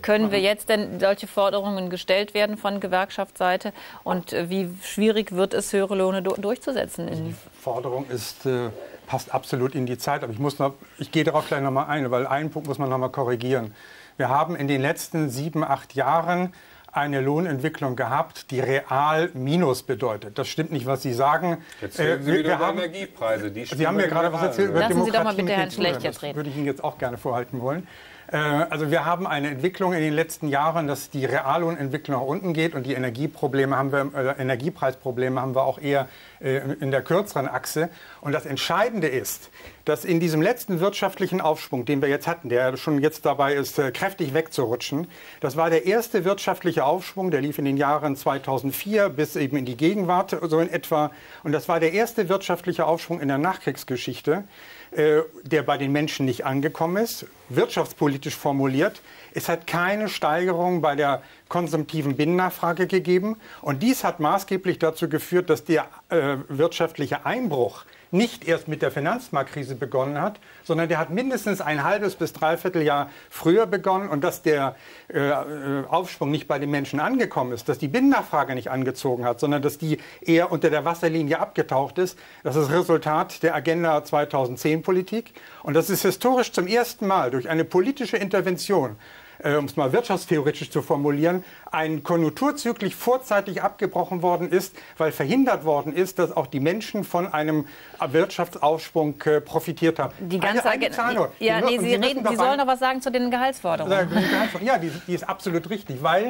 können wir jetzt denn solche Forderungen gestellt werden von Gewerkschaftsseite? Und wie schwierig wird es, höhere Löhne durchzusetzen? Die Forderung passt absolut in die Zeit. Aber ich gehe darauf gleich nochmal ein, weil einen Punkt muss man nochmal korrigieren. Wir haben in den letzten 7, 8 Jahren eine Lohnentwicklung gehabt, die real Minus bedeutet. Das stimmt nicht, was Sie sagen. Jetzt reden Sie wieder über Energiepreise. Sie haben mir gerade was erzählt über Lassen Demokratie. Sie doch mal bitte Herrn Schlecht jetzt reden. Das würde ich Ihnen jetzt auch gerne vorhalten wollen. Also wir haben eine Entwicklung in den letzten Jahren, dass die Reallohnentwicklung nach unten geht und die Energiepreisprobleme haben wir auch eher in der kürzeren Achse. Und das Entscheidende ist, dass in diesem letzten wirtschaftlichen Aufschwung, den wir jetzt hatten, der schon jetzt dabei ist, kräftig wegzurutschen, das war der erste wirtschaftliche Aufschwung, der lief in den Jahren 2004 bis eben in die Gegenwart, so in etwa. Und das war der erste wirtschaftliche Aufschwung in der Nachkriegsgeschichte, der bei den Menschen nicht angekommen ist, wirtschaftspolitisch formuliert. Es hat keine Steigerung bei der konsumtiven Binnennachfrage gegeben. Und dies hat maßgeblich dazu geführt, dass der wirtschaftliche Einbruch nicht erst mit der Finanzmarktkrise begonnen hat, sondern der hat mindestens ein halbes bis dreiviertel Jahr früher begonnen. Und dass der Aufschwung nicht bei den Menschen angekommen ist, dass die Binnennachfrage nicht angezogen hat, sondern dass die eher unter der Wasserlinie abgetaucht ist, das ist Resultat der Agenda 2010-Politik. Und das ist historisch zum ersten Mal durch eine politische Intervention, um es mal wirtschaftstheoretisch zu formulieren, ein Konjunkturzyklus vorzeitig abgebrochen worden ist, weil verhindert worden ist, dass auch die Menschen von einem Wirtschaftsaufschwung profitiert haben. Die ganze Zahl. Ja, nee, Sie sollen noch was sagen zu den Gehaltsforderungen. Ja, die ist absolut richtig, weil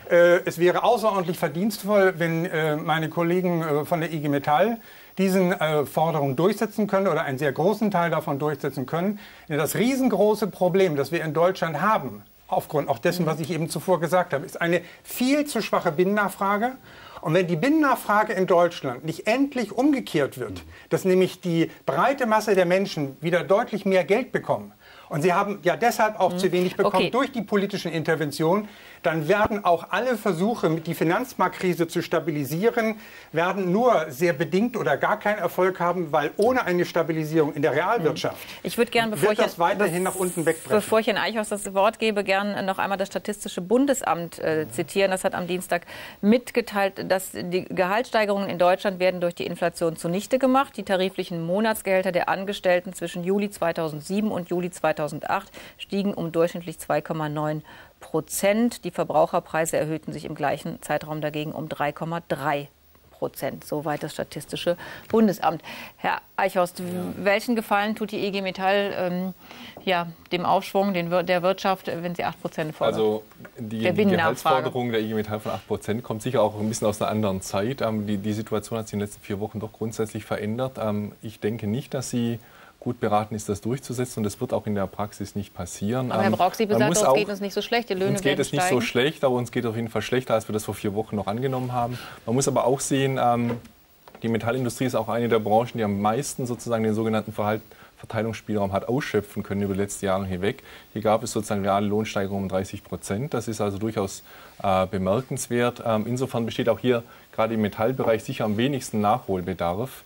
es wäre außerordentlich verdienstvoll, wenn meine Kollegen von der IG Metall diesen Forderungen durchsetzen können oder einen sehr großen Teil davon durchsetzen können. Das riesengroße Problem, das wir in Deutschland haben, aufgrund auch dessen, was ich eben zuvor gesagt habe, ist eine viel zu schwache Binnennachfrage. Und wenn die Binnennachfrage in Deutschland nicht endlich umgekehrt wird, dass nämlich die breite Masse der Menschen wieder deutlich mehr Geld bekommen, und sie haben ja deshalb auch zu wenig bekommen durch die politischen Interventionen, dann werden auch alle Versuche, die Finanzmarktkrise zu stabilisieren, werden nur sehr bedingt oder gar keinen Erfolg haben, weil ohne eine Stabilisierung in der Realwirtschaft wird das weiterhin nach unten wegbrechen. Bevor ich Herrn Eichhorst das Wort gebe, gern noch einmal das Statistische Bundesamt zitieren. Das hat am Dienstag mitgeteilt, dass die Gehaltssteigerungen in Deutschland werden durch die Inflation zunichte gemacht. Die tariflichen Monatsgehälter der Angestellten zwischen Juli 2007 und Juli 2008 stiegen um durchschnittlich 2,9%. Die Verbraucherpreise erhöhten sich im gleichen Zeitraum dagegen um 3,3%. Soweit das Statistische Bundesamt. Herr Eichhorst, welchen Gefallen tut die IG Metall dem Aufschwung der Wirtschaft, wenn sie 8% fordert? Also die Gehaltsforderung der IG Metall von 8% kommt sicher auch ein bisschen aus einer anderen Zeit. Die Situation hat sich in den letzten 4 Wochen doch grundsätzlich verändert. Ich denke nicht, dass sie gut beraten ist, das durchzusetzen, und das wird auch in der Praxis nicht passieren. Aber Herr Brauch, Sie besagt, es geht uns nicht so schlecht, die Löhne werden steigen. Uns geht es nicht so schlecht, aber uns geht auf jeden Fall schlechter, als wir das vor 4 Wochen noch angenommen haben. Man muss aber auch sehen, die Metallindustrie ist auch eine der Branchen, die am meisten sozusagen den sogenannten Verteilungsspielraum hat ausschöpfen können über die letzten Jahre hinweg. Hier gab es sozusagen reale Lohnsteigerungen um 30%. Das ist also durchaus bemerkenswert. Insofern besteht auch hier gerade im Metallbereich sicher am wenigsten Nachholbedarf.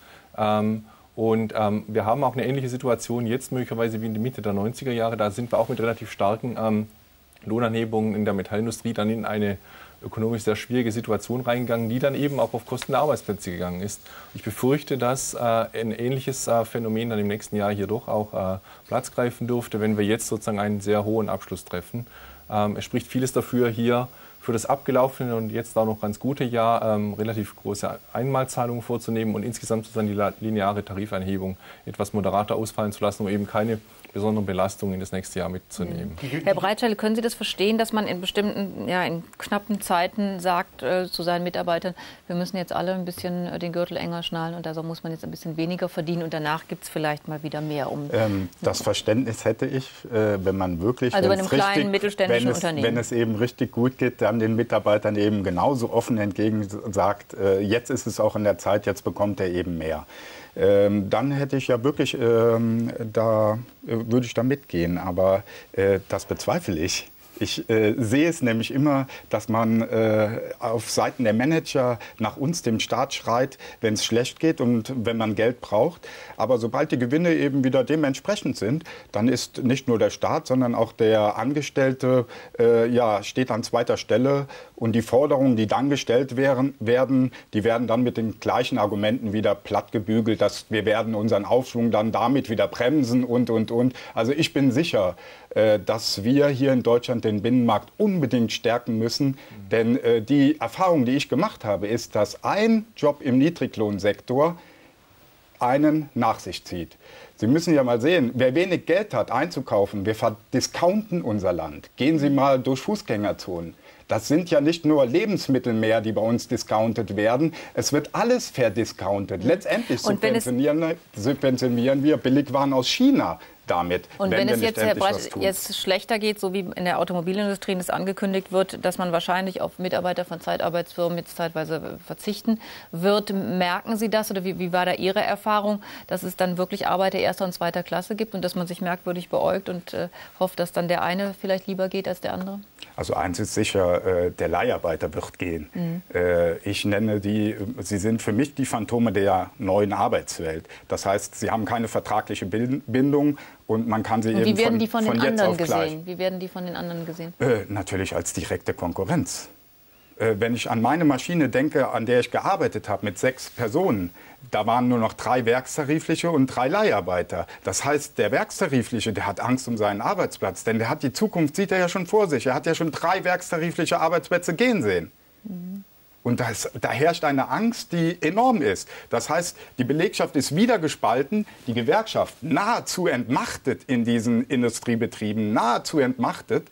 Und wir haben auch eine ähnliche Situation jetzt möglicherweise wie in der Mitte der 90er Jahre. Da sind wir auch mit relativ starken Lohnanhebungen in der Metallindustrie dann in eine ökonomisch sehr schwierige Situation reingegangen, die dann eben auch auf Kosten der Arbeitsplätze gegangen ist. Ich befürchte, dass ein ähnliches Phänomen dann im nächsten Jahr hier doch auch Platz greifen dürfte, wenn wir jetzt sozusagen einen sehr hohen Abschluss treffen. Es spricht vieles dafür, hier für das abgelaufene und jetzt auch noch ganz gute Jahr relativ große Einmalzahlungen vorzunehmen und insgesamt sozusagen die lineare Tarifeinhebung etwas moderater ausfallen zu lassen, um eben keine besonderen Belastungen in das nächste Jahr mitzunehmen. Herr Breitschall, können Sie das verstehen, dass man in bestimmten, in knappen Zeiten sagt zu seinen Mitarbeitern, wir müssen jetzt alle ein bisschen den Gürtel enger schnallen und also muss man jetzt ein bisschen weniger verdienen und danach gibt es vielleicht mal wieder mehr? Das Verständnis hätte ich, wenn man wirklich, also bei einem kleinen mittelständischen Unternehmen, wenn es eben richtig gut geht, dann den Mitarbeitern eben genauso offen entgegen sagt, jetzt ist es auch in der Zeit, jetzt bekommt er eben mehr. Dann hätte ich ja wirklich, würde ich da mitgehen, aber das bezweifle ich. Ich sehe es nämlich immer, dass man auf Seiten der Manager nach uns, dem Staat, schreit, wenn es schlecht geht und wenn man Geld braucht. Aber sobald die Gewinne eben wieder dementsprechend sind, dann ist nicht nur der Staat, sondern auch der Angestellte steht an zweiter Stelle. Und die Forderungen, die dann gestellt werden, die werden dann mit den gleichen Argumenten wieder plattgebügelt, dass wir werden unseren Aufschwung dann damit wieder bremsen und. Also ich bin sicher, dass wir hier in Deutschland den Binnenmarkt unbedingt stärken müssen. Denn die Erfahrung, die ich gemacht habe, ist, dass ein Job im Niedriglohnsektor einen nach sich zieht. Sie müssen ja mal sehen, wer wenig Geld hat einzukaufen, wir verdiscounten unser Land. Gehen Sie mal durch Fußgängerzonen. Das sind ja nicht nur Lebensmittel mehr, die bei uns discountet werden. Es wird alles verdiscountet. Letztendlich subventionieren wir Billigwaren aus China damit. Und wenn es jetzt, Herr Breit, jetzt schlechter geht, so wie in der Automobilindustrie das angekündigt wird, dass man wahrscheinlich auf Mitarbeiter von Zeitarbeitsfirmen jetzt zeitweise verzichten wird, merken Sie das oder wie war da Ihre Erfahrung, dass es dann wirklich Arbeiter erster und zweiter Klasse gibt und dass man sich merkwürdig beäugt und hofft, dass dann der eine vielleicht lieber geht als der andere? Also eins ist sicher, der Leiharbeiter wird gehen. Ich nenne sie sind für mich die Phantome der neuen Arbeitswelt. Das heißt, sie haben keine vertragliche Bindung und man kann sie eben wie werden die von den jetzt anderen auf gleich. gesehen? Wie werden die von den anderen gesehen? Natürlich als direkte Konkurrenz. Wenn ich an meine Maschine denke, an der ich gearbeitet habe mit 6 Personen, da waren nur noch 3 Werkstarifliche und 3 Leiharbeiter. Das heißt, der Werkstarifliche, der hat Angst um seinen Arbeitsplatz, denn der hat die Zukunft, sieht er ja schon vor sich. Er hat ja schon 3 werkstarifliche Arbeitsplätze gehen sehen. Und da herrscht eine Angst, die enorm ist. Das heißt, die Belegschaft ist wieder gespalten, die Gewerkschaft nahezu entmachtet in diesen Industriebetrieben, nahezu entmachtet,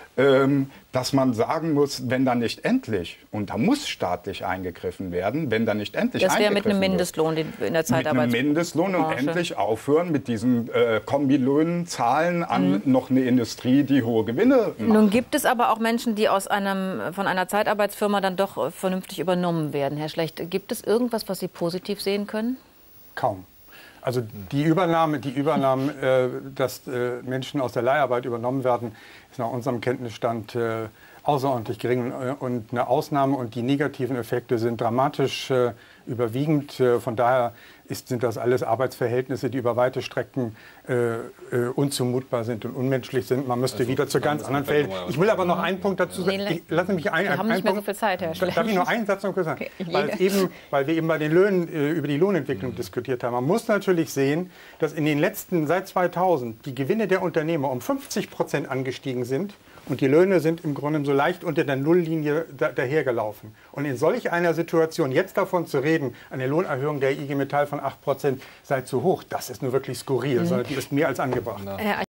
dass man sagen muss, wenn da nicht endlich, und da muss staatlich eingegriffen werden, wenn da nicht endlich das wäre mit einem Mindestlohn in der Zeitarbeitsbranche. Mit einem Mindestlohn und endlich aufhören mit diesen Kombilöhnen, Zahlen an noch eine Industrie, die hohe Gewinne macht. Nun gibt es aber auch Menschen, die von einer Zeitarbeitsfirma dann doch vernünftig übernommen werden. Herr Schlecht, gibt es irgendwas, was Sie positiv sehen können? Kaum. Also die Übernahme, dass Menschen aus der Leiharbeit übernommen werden, ist nach unserem Kenntnisstand außerordentlich gering und eine Ausnahme. Und die negativen Effekte sind dramatisch überwiegend. Von daher sind das alles Arbeitsverhältnisse, die über weite Strecken unzumutbar sind und unmenschlich sind. Man müsste wieder zu ganz anderen Fällen. Ich will aber noch einen Punkt dazu sagen. Lassen Sie mich Wir haben nicht mehr so viel Zeit, Herr Schlecht. Darf ich nur einen Satz noch kurz sagen? Okay. Weil wir eben bei den Löhnen über die Lohnentwicklung diskutiert haben. Man muss natürlich sehen, dass in den letzten, seit 2000, die Gewinne der Unternehmer um 50% angestiegen sind. Und die Löhne sind im Grunde so leicht unter der Nulllinie dahergelaufen. Und in solch einer Situation jetzt davon zu reden, eine Lohnerhöhung der IG Metall von 8% sei zu hoch, das ist nur wirklich skurril, sondern die ist mehr als angebracht.